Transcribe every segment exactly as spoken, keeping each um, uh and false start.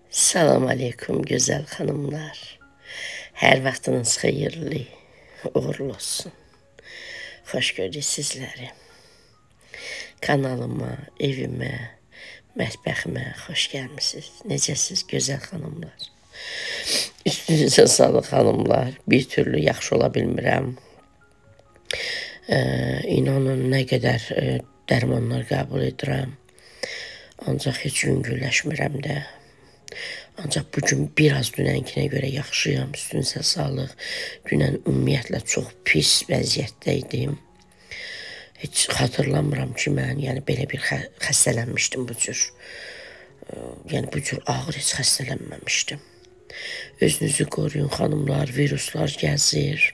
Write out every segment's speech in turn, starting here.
Salam aleykum güzel hanımlar. Her vaxtınız xeyirli, uğurlu olsun. Xoş gördük sizləri. Kanalıma, evimə, mətbəximə xoş gəlmisiniz. Necəsiz gözəl xanımlar? Üstünüzə sağlıq hanımlar. Bir türlü yaxşı ola bilmirəm. Ee, inanın nə qədər e, dərmanlar qəbul edirəm. Ancaq heç yüngülləşmirəm də. Ancaq bugün biraz dünənkinə görə yaxşıyam, üstünüzə sağlıq. Dünən ümumiyyətlə çox pis vəziyyətdə idim. Heç xatırlamıram ki, mən yəni belə bir xə xəstələnmişdim bu cür. Yəni bu cür ağır heç xəstələnməmişdim. Özünüzü qoruyun xanımlar, viruslar gəzir.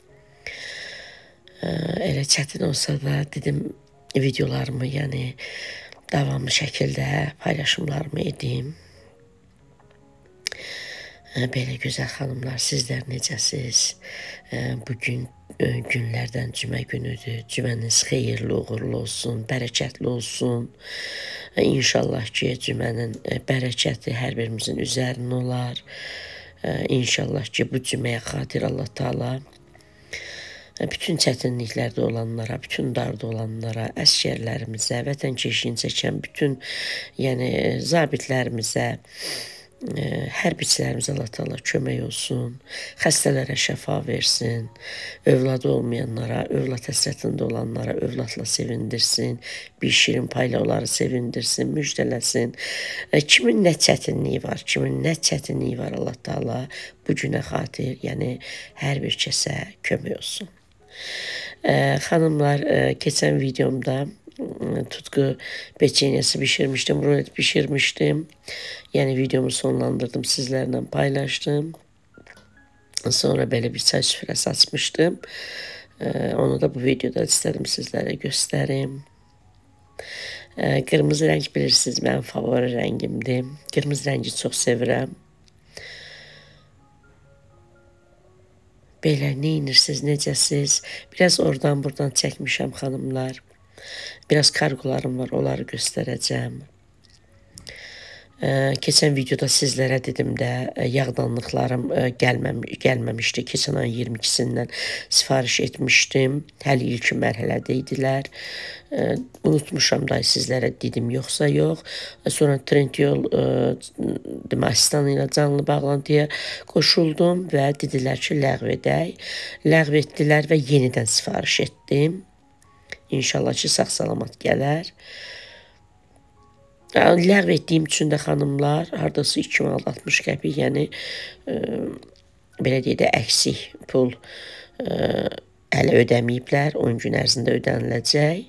Elə çətin olsa da dedim videolarımı, yəni davamlı şəkildə paylaşımlarımı edim. Belə gözəl xanımlar, sizlər necəsiz? Bugün günlərdən cümə günüdür. Cüməniz xeyirli, uğurlu olsun, bərəkətli olsun. İnşallah ki, cümənin bərəkəti hər birimizin üzərində olar. İnşallah ki, bu cüməyə xatir Allah Taala bütün çətinliklərdə olanlara, bütün darda olanlara, əsgərlərimizə, vətən keşiyini çəkən bütün yəni zabitlərimizə, hərbiçilərimizə Allah Taala kömək olsun, xəstələrə şəfa versin, övladı olmayanlara, övlad həsrətində olanlara övladla sevindirsin, bir şirin payla onları sevindirsin, müjdələsin. Kimin nə çətinliyi var, kimin nə çətinliyi var Allah Taala bu günə xatir, yəni hər bir kəsə kömək olsun. Xanımlar, keçən videomda tutku peçenyası pişirmiştim, rulet pişirmiştim. Yani videomu sonlandırdım, sizlerle paylaştım. Sonra böyle bir çay süfrəsi açmıştım. Ee, onu da bu videoda istedim sizlere göstereyim. Ee, kırmızı renk bilirsiniz, benim favori rengimdir. Kırmızı rengi çok sevirəm. Belə neyinirsiniz, necəsiz? Biraz oradan buradan çəkmişəm xanımlar. Biraz kargolarım var, onları göstereceğim. Ee, keçən videoda sizlərə dedim də yağdanlıqlarım gəlməm gəlməmişdi. Keçən ayın iyirmi ikisindən sifariş etmişdim. Hələ ilk mərhələdə idilər. Ee, unutmuşam da sizlərə dedim, yoxsa yox. Sonra Trendyol e, asistanı ilə canlı bağlantıya qoşuldum və dedilər ki, ləğv edək. Ləğv etdilər və yenidən sifariş etdim. İnşallah ki, sağ-salamat gələr. Ləğv etdiyim üçün də xanımlar, hardası iki manat altmış qəpik, yəni e, belə deyək də əksik pul e, hələ ödəməyiblər, on gün ərzində ödəniləcək.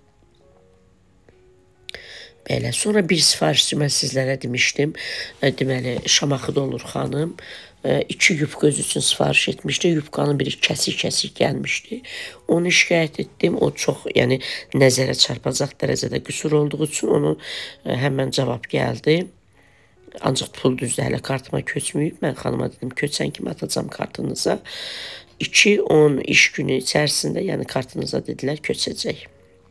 Belə, sonra bir sifarişçi mən sizlərə demişdim, e, deməli, Şamaxıda olur xanım. E, iki yufka öz üçün sifariş etmişdi. Yufkanın biri kəsik-kəsik gəlmişdi. Onu şikayət etdim. O çox, yəni nəzərə çarpacaq dərəcədə qüsur olduğu üçün onu e, həmən cavab gəldi. Ancaq pul düzdür, hələ kartıma köçməyib. Mən xanıma dedim, köçən kimi atacam kartınıza. iki on iş günü içərisində, yəni kartınıza dedilər, köçəcək.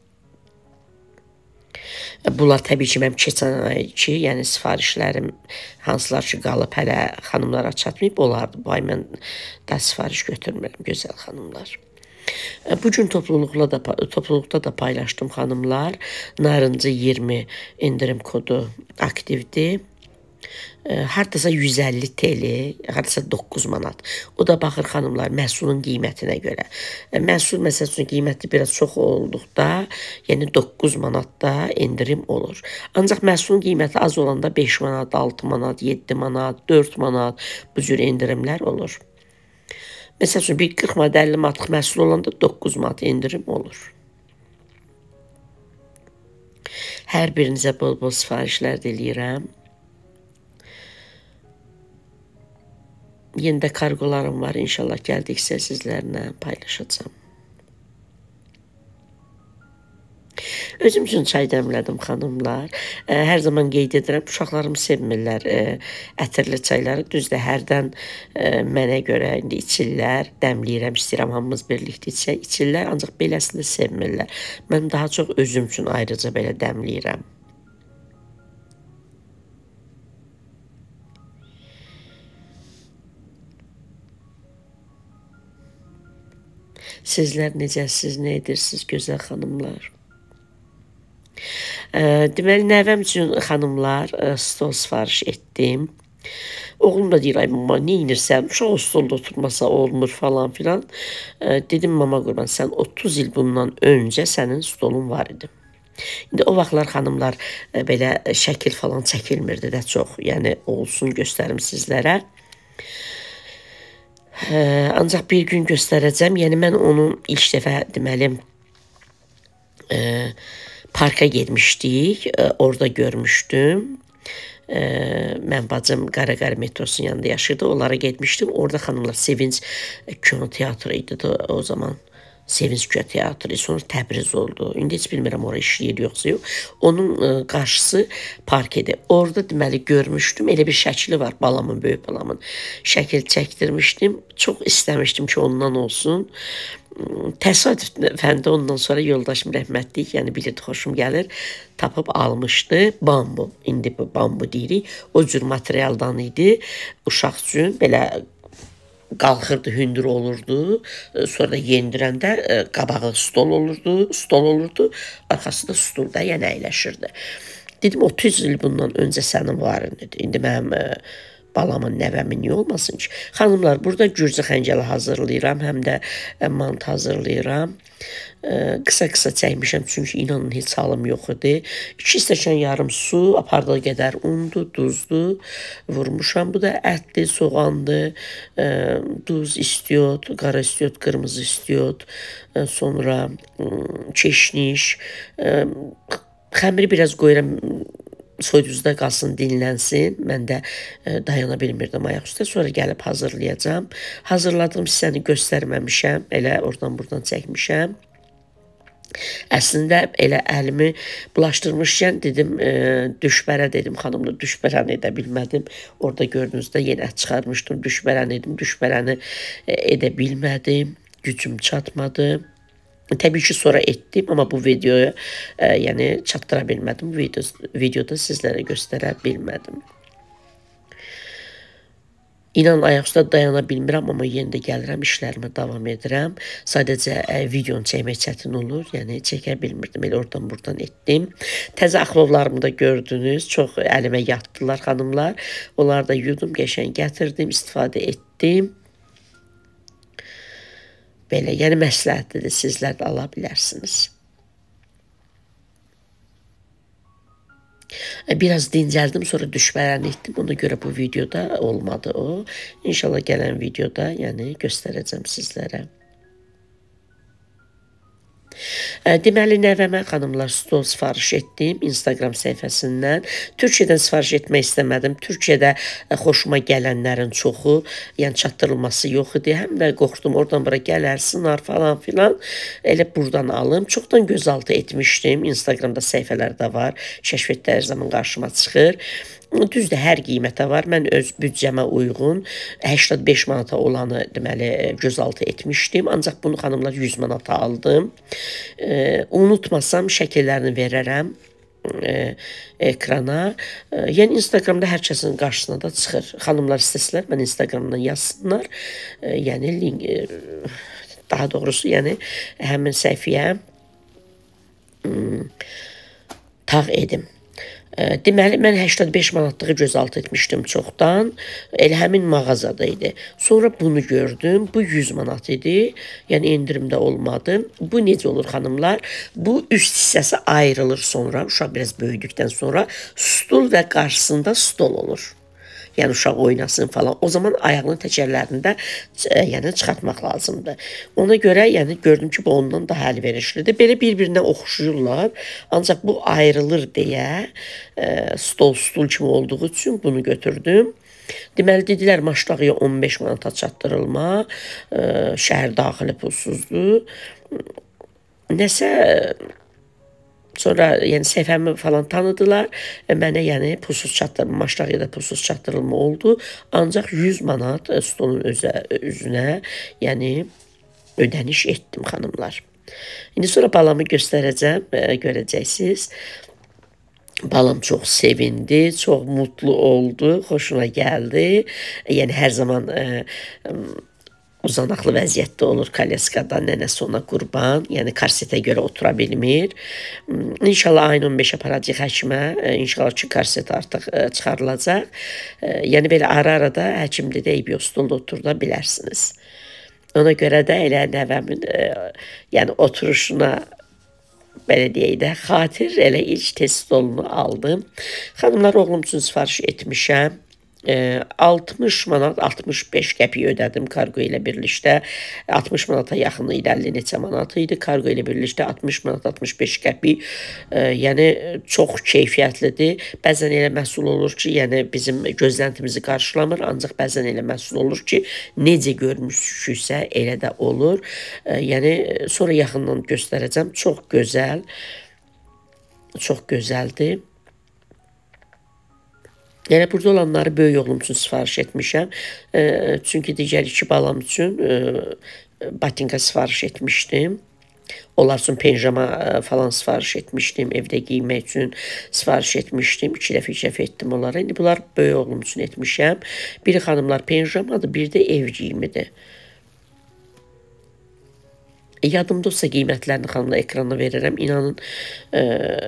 Bunlar təbii ki, mənim keçən ay ki, yəni sifarişlərim hansılar ki, qalıb hələ xanımlara çatmayıb, olardı. Bu ay mən da sifariş götürmürəm, gözəl xanımlar. Bugün topluluqla da, topluluqda da paylaşdım xanımlar. Narıncı iyirmi indirim kodu aktivdir. Hardasa yüz əlli TL, hardasa doqquz manat. O da baxır xanımlar məhsulun qiymətinə görə. Məhsul məsəl üçün qiyməti biraz çox olduqda, yəni doqquz manatda indirim olur. Ancaq məhsulun qiyməti az olanda beş manat, altı manat, yeddi manat, dörd manat bu cür indirimlər olur. Məsəl üçün bir qırx manat, əlli manatlıq məhsul olanda doqquz manat indirim olur. Hər birinizə bol-bol sifarişlər diləyirəm. Yeni də kargolarım var. İnşallah gəldiksə sizlərlə paylaşacağım. Özüm üçün çay dəmlədim xanımlar. Hər zaman qeyd edirəm, uşaqlarım sevmirlər ətirli çayları. Düzdür, hərdən mənə görə indi içirlər, dəmləyirəm, istəyirəm hamımız birlikdə içək, içirlər. Ancaq beləsini sevmirlər. Mən daha çox özüm üçün ayrıca belə dəmləyirəm. Sizlər necəsiz, nə edirsiniz gözəl xanımlar? Deməli, nəvəm üçün xanımlar stol sifariş etdim. Oğlum da deyir, ay mama, nə inirsən? Uşaq o stolda oturmasa olmur falan filan. Dedim, mama qurban, sən otuz il bundan öncə sənin stolun var idi. İndi o vaxtlar xanımlar belə şəkil falan çəkilmirdi də çox. Yəni, olsun göstərim sizlərə. Ancaq bir gün göstərəcəm. Yəni, mən onu ilk dəfə deməli parka getmişdik. Orada görmüşdüm. Mən bacım Qaraqar metrosunun yanında yaşırdı. Onlara getmişdim. Orada xanımlar Sevinç kino teatrı idi o zaman. Sevinç kino teatrı. Sonra Təbriz oldu. İndi heç bilmirəm oraya işləyir yoxsa yox. Onun qarşısı park idi. Orada deməli görmüşdüm. Elə bir şəkli var balamın, böyük balamın. Şəkil çəkdirmişdim. Çox istəmişdim ki ondan olsun. Təsadüfən də ondan sonra yoldaşım rəhmətlik, yəni bilirdi, xoşum gəlir, tapıb almışdı. Bambu, indi bu bambu deyirik. O cür materialdan idi. Uşaq üçün belə qalxırdı, hündür olurdu. Sonra da yendirəndə qabağı stol olurdu, stol olurdu. Arxası da stulda, yəni əyləşirdi. Dedim, otuz il bundan öncə sənin varın dedi. İndi mənim balamın, nəvəmin niyə olmasın ki? Xanımlar, burada gürcü xəncəli hazırlayıram, həm də mant hazırlayıram. Qısa-qısa çəkmişəm, çünki inanın heç halım yox idi. İki stəkan yarım su, apardığı qədər undu, duzdu, vurmuşam. Bu da ətli, soğandı, duz istiot, qara istiot, qırmızı istiot, sonra çeşniş. Xəmiri biraz qoyuram, soyduzda qalsın, dinlənsin. Mən də dayana bilmirdim ayaq üstə. Sonra gəlib hazırlayacağım. Hazırladığım hissəni göstərməmişəm. Elə oradan buradan çəkmişəm. Əslində elə əlimi bulaşdırmışkən dedim, düşbərə dedim, xanımla düşbərəni edə bilmədim. Orada gördüyünüzdə yenə çıxarmışdım, düşbərəni edim, düşbərəni edə bilmədim. Gücüm çatmadı. Təbii ki, sonra etdim, amma bu videoya yəni çatdıra bilmədim. Video, videoda sizlərə göstərə bilmədim. İnan, ayaq üstə dayana bilmirəm, amma yenə də gəlirəm, işlərimə davam edirəm. Sadəcə videonu çəkmək çətin olur, yəni çəkə bilmirdim, elə oradan buradan etdim. Təzə axlovlarımı da gördünüz, çox əlimə yatdılar xanımlar. Onları da yudum, qəşəng gətirdim, istifadə etdim. Belə, yəni məsləhətlidir, sizlər də ala bilərsiniz. Biraz dincəldim, sonra düşbərəni etdim. Ona görə bu videoda olmadı o. İnşallah gələn videoda yəni göstərəcəm sizlərə. Deməli, nəvəmə xanımlar stol sifariş etdim Instagram səhifəsindən. Türkiyədən sifariş etmək istəmədim. Türkiyədə xoşuma gələnlərin çoxu, yəni çatdırılması yox idi. Həm də qorxdum, oradan bura gələr, sınar falan filan. Elə buradan alım. Çoxdan gözaltı etmişdim. Instagramda səhifələr də var. Kəşfiyyatda hər zaman qarşıma çıxır. Düzdür, hər qiymətə var. Mən öz büdcəmə uyğun səksən beş manata olanı deməli gözaltı etmişdim. Ancaq bunu xanımlar yüz manata aldım. E, unutmasam şəkillərini verərəm e, ekrana. E, yəni Instagramda hər kəsin qarşısına da çıxır. Xanımlar istəsələr, mən Instagramdan yazsınlar. E, yəni link, e, daha doğrusu yəni həmin səhifəyə tağ edim. Deməli, mən səksən beş manatlığı gözaltı etmişdim çoxdan. Elə həmin mağazada idi. Sonra bunu gördüm. Bu yüz manat idi. Yəni, endirimdə olmadı. Bu necə olur, xanımlar? Bu üst hissəsi ayrılır sonra. Uşaq biraz böyüdükdən sonra stul və qarşısında stol olur. Yəni, uşaq oynasın falan. O zaman ayağının təkərlərində yəni, çıxartmaq lazımdır. Ona görə yəni, gördüm ki, bu ondan daha əlverişlidir. Belə bir-birinə oxşuyurlar. Ancaq bu ayrılır deyə stol-stul kimi olduğu üçün bunu götürdüm. Deməli, dedilər, maştağıya on beş manata çatdırılma. Şəhər daxili pulsuzdur. Nəsə... Sonra yəni səhifəmi falan tanıdılar. Mənə yəni pulsuz çatdırılma, maştağıya da pulsuz çatdırılma oldu. Ancaq yüz manat stolun özə, üzünə yəni ödəniş etdim xanımlar. İndi sonra balamı göstərəcəm, görəcəksiniz. Balam çox sevindi, çox mutlu oldu, xoşuna gəldi. Yəni hər zaman... uzanaqlı vəziyyətdə olur kolyeskada, nənəsi ona qurban, yəni korsetə görə otura bilmir. İnşallah ayın on beşi aparacaq həkimə, inşallah ki, korset artıq çıxarılacaq. Yəni belə ara-ara da həkim dedi, eybi yox, stolda oturda bilərsiniz. Ona görə də elə nəvəmin yəni oturuşuna belə deyək də, xatir elə ilk test stolunu aldım. Xanımlar, oğlum üçün sifariş etmişəm. altmış manat altmış beş qəpik ödədim kargo ilə birlikdə. altmış manata yaxın idi, əlli neçə manat idi. Kargo ilə birlikdə altmış manat altmış beş qəpik. Yəni çox keyfiyyətlidir. Bəzən elə məhsul olur ki, yəni bizim gözləntimizi qarşılamır, ancaq bəzən elə məhsul olur ki, necə görmüşüksə elə də olur. Yəni sonra yaxından göstərəcəm. Çox gözəl. Çox gözəldir. Yəni, burada olanları böyük oğlum üçün sifariş etmişəm. E, çünki digər iki balam üçün e, batinka sifariş etmişdim. Onlar üçün penjama falan sifariş etmişdim. Evdə giymək üçün sifariş etmişdim. İki dəfə, iki dəfə etdim onlara. İndi bunlar böyük oğlum üçün etmişəm. Biri xanımlar penjamadır, biri də ev giyimidir. E, yadımda olsa qiymətlərini xanımlar ekrana verirəm. İnanın, e,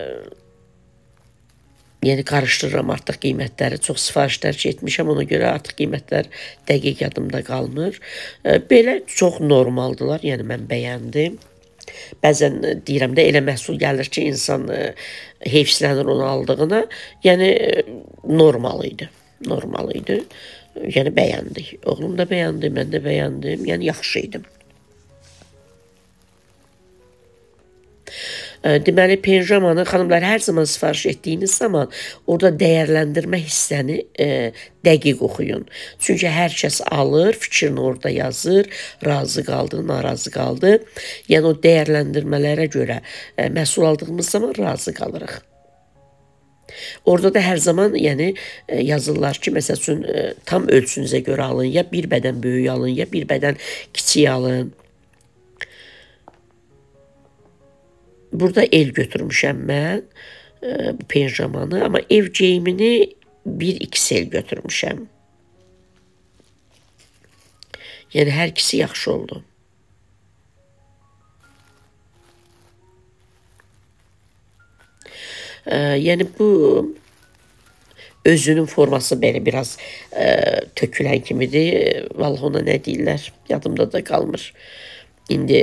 yəni qarışdırıram artıq qiymətləri, çox sifarişlər ki etmişəm, ona görə artıq qiymətlər dəqiq yadımda qalmır. Belə çox normaldılar, yəni mən bəyəndim. Bəzən deyirəm də elə məhsul gəlir ki, insan heyfslənir onu aldığına, yəni normal idi, normal idi. Yəni bəyəndik, oğlum da bəyəndi, mən də bəyəndim, yəni yaxşı idim. Deməli, penjamanı xanımlar hər zaman sifariş etdiyiniz zaman orada dəyərləndirmə hissəni e, dəqiq oxuyun. Çünki hər kəs alır, fikrini orada yazır, razı qaldı, narazı qaldı. Yəni o dəyərləndirmələrə görə e, məhsul aldığımız zaman razı qalırıq. Orada da hər zaman yəni e, yazırlar ki, məsəl üçün e, tam ölçünüzə görə alın, ya bir bədən böyük alın, ya bir bədən kiçik alın. Burada el götürmüşəm mən e, bu penjamanı, amma ev geyimini bir iks el götürmüşəm. Yəni hər ikisi yaxşı oldu. E, yəni bu özünün forması belə biraz e, tökülən kimidir. Vallahi ona nə deyirlər, yadımda da qalmır. İndi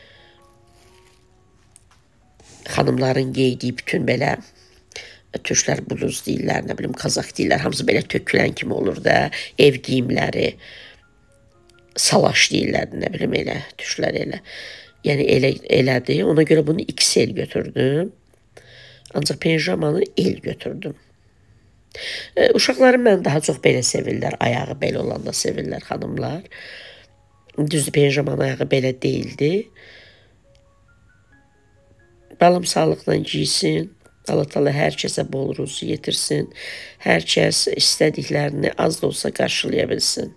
xanımların geydiyi bütün belə türklər bluz deyirlər, nə bilim, kazak deyirlər, hamısı belə tökülən kimi olur da, ev giyimləri, salaş deyirlər, nə bilim, elə, türklər elə. Yəni elə, elədir, ona görə bunu iks el götürdüm, ancaq penjamanı el götürdüm. E, uşaqlarım mən daha çox belə sevirlər, ayağı belə olanda sevirlər xanımlar. Düzdür, penjamanın ayağı belə deyildi. Balam sağlıqla giysin, Allah Taala hər kəsə bol ruzu yetirsin, hər kəs istədiklərini az da olsa qarşılaya bilsin.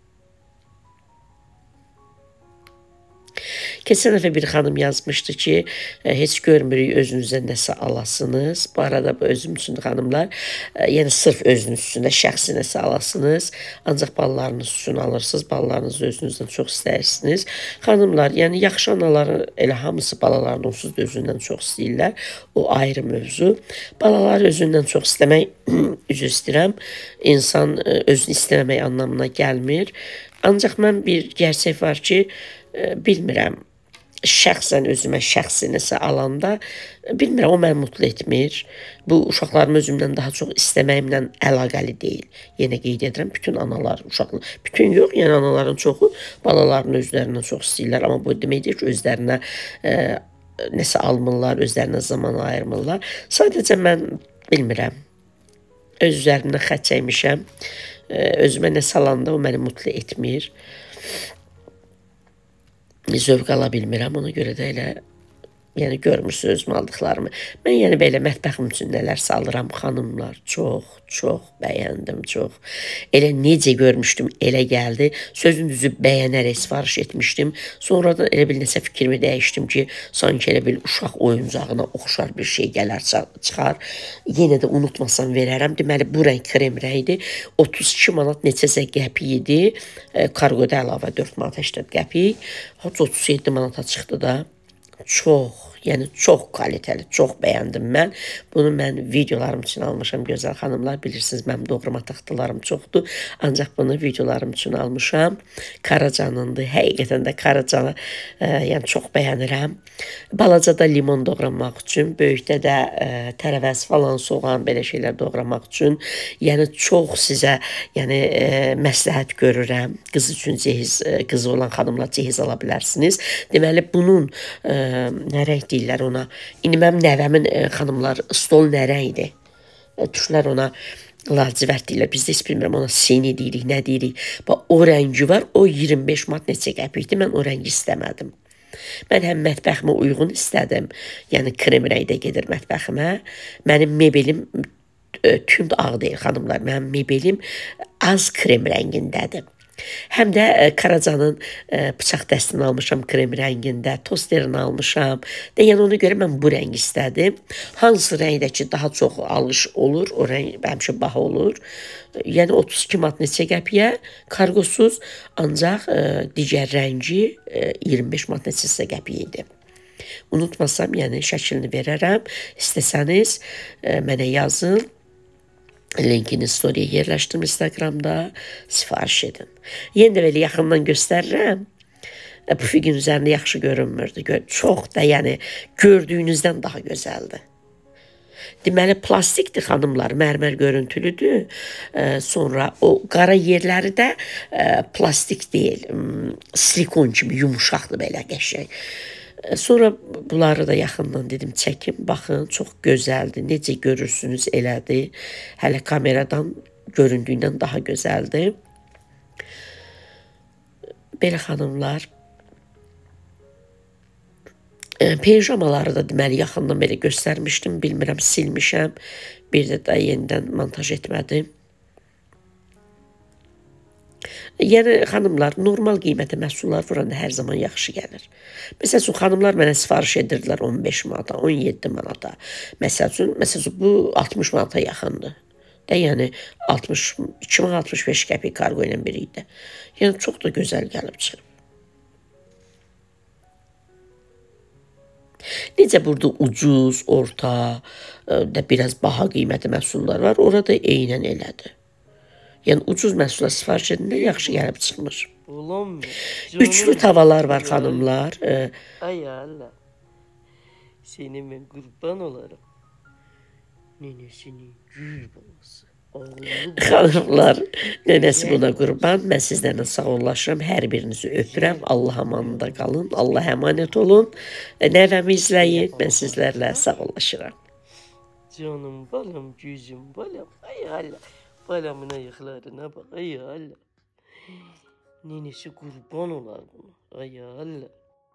Keçən dəfə bir xanım yazmışdı ki, heç görmürük özünüzə nəsə alasınız. Bu arada bu özüm üçün xanımlar, yəni sırf özünüz üçün də şəxsi nəsə alasınız. Ancaq balalarınız üçün alırsınız, balalarınızı özünüzdən çox istəyirsiniz. Xanımlar, yəni yaxşı anaları elə hamısı balalarını onsuz da özündən çox istəyirlər. O ayrı mövzu. Balaları özündən çox istəmək, üzr istəyirəm, insan özünü istəməmək anlamına gəlmir. Ancaq mən bir gerçək var ki, bilmirəm, şəxsən özümə şəxsi nəsə alanda, bilmirəm, o məni mutlu etmir. Bu, uşaqlarımı özümdən daha çox istəməyimlə əlaqəli deyil. Yenə qeyd edirəm, bütün analar, uşaqlar, bütün yox, yəni anaların çoxu balalarını özlərindən çox istəyirlər. Amma bu deməkdir ki, özlərinə e, nəsə almırlar, özlərinə zaman ayırmırlar. Sadəcə mən bilmirəm, öz üzərimdən xət çəkmişəm. E, özümə nəsə alanda o məni mutlu etmir. Zövq ala bilmirəm, ona görə də elə Yəni görmürsünüz özümə aldıqlarımı. Mən yəni belə mətbəxim üçün nələr salıram xanımlar. Çox, çox bəyəndim, çox. Elə necə görmüşdüm, elə gəldi. Sözün düzü bəyənərək sifariş etmişdim. Sonradan elə bil nəsə fikrimi dəyişdim ki, sanki elə bil uşaq oyuncağına oxşar bir şey gələr, çıxar. Yenə də unutmasam verərəm. Deməli, bu rəng krem rəngidir. otuz iki manat neçəsə qəpik idi. Kargoda əlavə dörd manat səksən qəpik. otuz yeddi manata çıxdı da. Çox, yəni çox kalitəli, çox bəyəndim mən. Bunu mən videolarım üçün almışam, gözəl xanımlar. Bilirsiniz, mənim doğrama taxtalarım çoxdur. Ancaq bunu videolarım üçün almışam. Karacanındır. Həqiqətən də Karacanı e, yəni çox bəyənirəm. Balaca da limon doğramaq üçün, böyükdə də e, tərəvəz falan, soğan, belə şeylər doğramaq üçün. Yəni çox sizə yəni e, məsləhət görürəm. Qız üçün cehiz, e, qızı olan xanımlar cehiz ala bilərsiniz. Deməli, bunun e, nə rəng deyirlər ona. İndi mənim nəvəmin e, xanımlar stol nə rəngdir? E, Türklər ona lacivert deyirlər. Biz də heç bilmirəm ona sini deyirik, nə deyirik. Bax, o rəngi var. O iyirmi beş manat neçə qəpikdir. Mən o rəngi istəmədim. Mən həm mətbəximə uyğun istədim. Yəni krem rəngdə gedir mətbəximə. Mənim mebelim e, tünd ağ deyil xanımlar. Mənim mebelim az krem rəngindədir. Həm də e, Karacanın e, bıçaq dəstini almışam krem rəngində, tosterini almışam. De, yəni ona görə mən bu rəng istədim. Hansı rəngdə ki daha çox alış olur, o rəng həmişə baha olur. Yəni otuz iki manat neçə qəpiyə, kargosuz, ancaq e, digər rəngi e, iyirmi beş manat neçə qəpiyə idi. Unutmasam, yəni şəklini verərəm. İstəsəniz e, mənə yazın. Linkini storyaya yerləşdirim Instagramda, sifariş edin. Yenə də belə yaxından göstərirəm. Bu fiqin üzərində yaxşı görünmürdü. Çox da, yəni gördüyünüzdən daha gözəldir. Deməli, plastikdir xanımlar, mərmər görüntülüdür. E, sonra o qara yerləri də e, plastik deyil, silikon kimi yumuşaqdır belə qəşəng. Sonra bunları da yaxından dedim çəkim, baxın, çox gözəldir. Necə görürsünüz elədir. Hələ kameradan göründüyündən daha gözəldir. Belə xanımlar, e, pijamaları da deməli yaxından belə göstərmişdim. Bilmirəm, silmişəm. Bir də də yenidən montaj etmədim. Yəni, xanımlar, normal qiymətə məhsullar vuranda hər zaman yaxşı gəlir. Məsəl üçün, xanımlar mənə sifariş edirdilər on beş manata, on yeddi manata. Məsəl üçün, məsəl üçün, bu altmış manata yaxındır. De, yəni, altmış, iki min altmış beş qəpik kargo ilə biri idi. Yəni, çox da gözəl gəlib çıxıb. Necə burada ucuz, orta, da biraz baha qiymətli məhsullar var, orada eynən elədir. Yəni, ucuz məhsulla sifariş edində yaxşı gəlib çıxmır. Üçlü tavalar var xanımlar. Ay Allah. Seni mən qurban olarım. Nənəsinin gül balası. Xanımlar, nənəsi buna qurban. Mən sizlərlə sağollaşıram. Hər birinizi öpürəm. Allah amanında qalın. Allah əmanət olun. Nəvəmi izləyin. Mən sizlərlə sağollaşıram. Canım balam, güzüm balam. Ay Allah. Balamın ayaqlarına bax, ay Allah. Nenesi qurban olar bunu, ay Allah.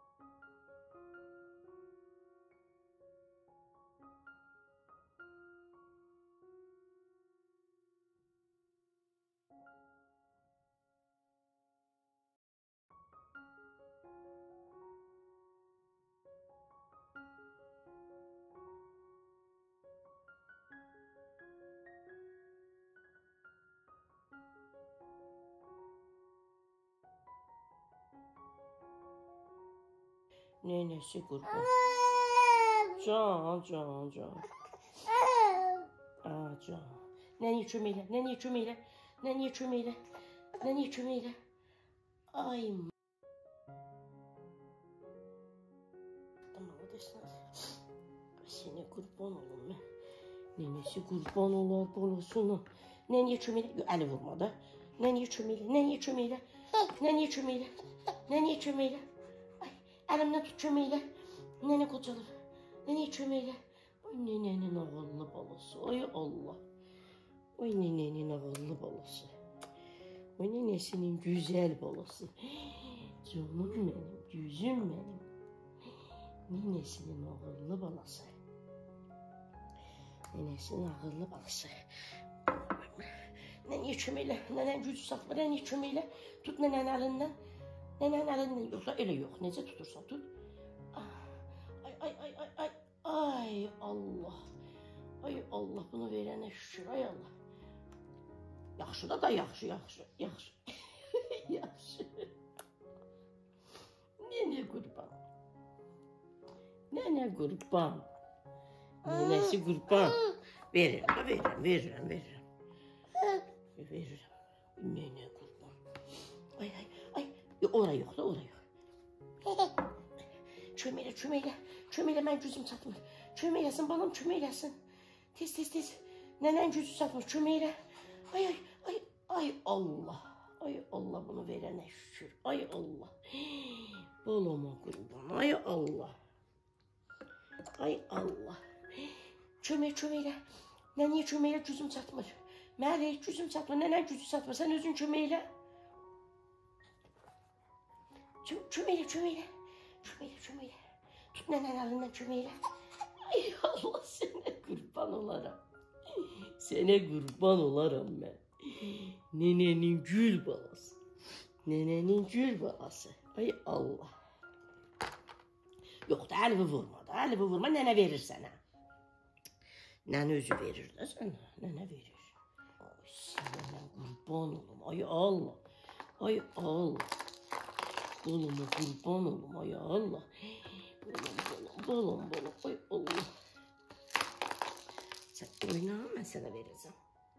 Nenesi qurban. Can, can, can. Aa, can. Nəni köməklə, nəni köməklə, nəni köməklə, nəni köməklə. Ay. Tamam, odasınız. Seni qurban olun mən. Nenesi qurban olar bolasına. Nəni köməklə, əli vurma da. Nəni köməklə, nəni köməklə, nəni köməklə, nəni köməklə. Əlimdən tut köməklə. Nənə qocalır. Nənə köməklə. Oy, nənənin ağıllı balası. Ay Allah. Oy, nənənin ağıllı balası. Oy, nənəsinin güzel balası. Canım mənim, güzüm mənim. Ninesinin ağıllı balası. Ninesinin ağıllı balası. Nene çömeyle, nenen gücü satma, nene çömeyle. Tut nenen elinden. Nenen elinden, yoksa elə yox. Necə tutursan tut. Ay, ay, ay, ay, ay. Ay Allah. Ay Allah, bunu verene şükür, ay Allah. Yaxşı da da yaxşı, yaxşı, yaxşı. Yaxşı. Nene qurban. Nene qurban. Nenesi qurban. Verirəm, verirəm, verirəm, verirəm. Verirəm. Nene qurban. Ay, ay, ay. Ora yox da, ora yox. Çömeyle, çömeyle. Çömeyle, mən gücüm çatmır. Çömeyləsin, balam, çömeyləsin. Tez, tez, tez. Nenen gücü çatmır, çömeyle. Ay, ay, ay, ay Allah. Ay Allah, bunu verene şükür. Ay Allah. Balama qurban. Ay Allah. Ay Allah. Çömey, çömeyle. Nənəyə çömeyle, gücüm çatmır. Məlik, gücüm çatmır. Nənən gücü çatmır. Sən özün çömeyle. Çömeyle, çömeyle. Çömeyle, çömeyle. Tut nenen elinden çömeyle. Ay Allah, sene kurban olaram. Sene kurban olaram ben. Nenenin gül balası. Nenenin gül balası. Ay Allah. Yok da elimi vurma da. Elimi vurma, nene verir sana. Nene özü verir de sana. Nene verir. Ay sene kurban olum. Ay Allah. Ay Allah. Balama kurban olum, ay Allah. Balam, balam, balam, balam, ay Allah. Sen oyna, ben sana vereceğim.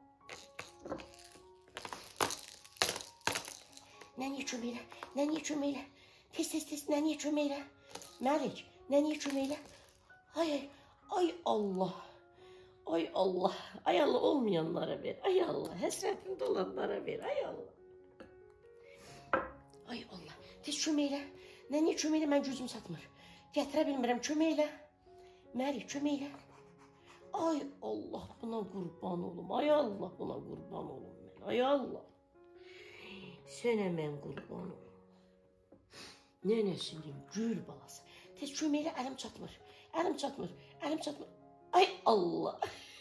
Nənəyə çömeyle, nənəyə çömeyle. Tez, tez, tez, nənəyə çömeyle. Məlik, nənəyə çömeyle. Ay, ay, ay Allah. Ay Allah, ay Allah, olmayanlara ver. Ay Allah, həsrətində olanlara ver, ay Allah. Ay Allah, tez çömeyle. Nənəyə çömeyle, mən gücüm çatmır. Gətirə bilmirəm, çömeyle. Məlik, çömeyle. Ay Allah, buna qurban olum. Ay Allah, buna qurban olum mən. Ay Allah. Sənə mən qurban olum. Nənəsinin gül balası. Tez çömeyle, əlim çatmır. Əlim çatmır, əlim çatmır. Ay Allah.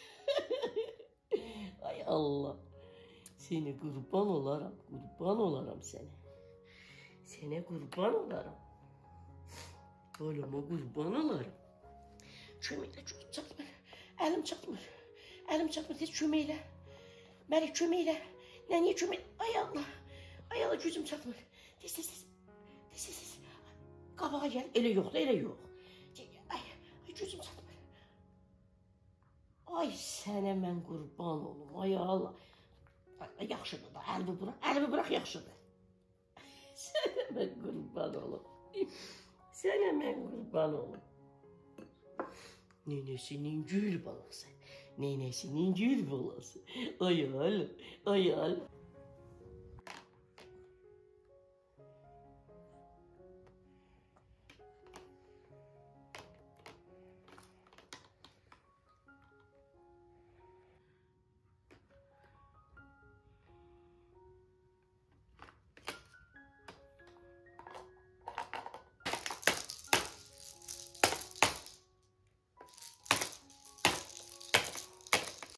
Ay Allah. Seni qurban olaram, qurban olaram sənə. Sənə qurban olaram. Balama qurban olaram. Çömeyle, gücüm çatmır. Əlim çatmır. Əlim çatmır, tez çömeyle. Məlik, çömeyle. Nənəyə çömeyle. Ay Allah. Ay Allah, gücüm çatmır. Tez, tez, tez. Tez, tez, tez. Qabağa gəl. Elə yox da, elə yox. Ay, ay, gücüm çatmır. Ay, sənə mən qurban olum. Ay Allah. Ay, yaxşıdır da, əlimi bırax. Əlimi bırax, yaxşıdır. Sənə mən qurban olum. Sənə mən qurban olum. Nenesinin gül balası. Nenesinin gül balası. Ay Allah. Ay Allah.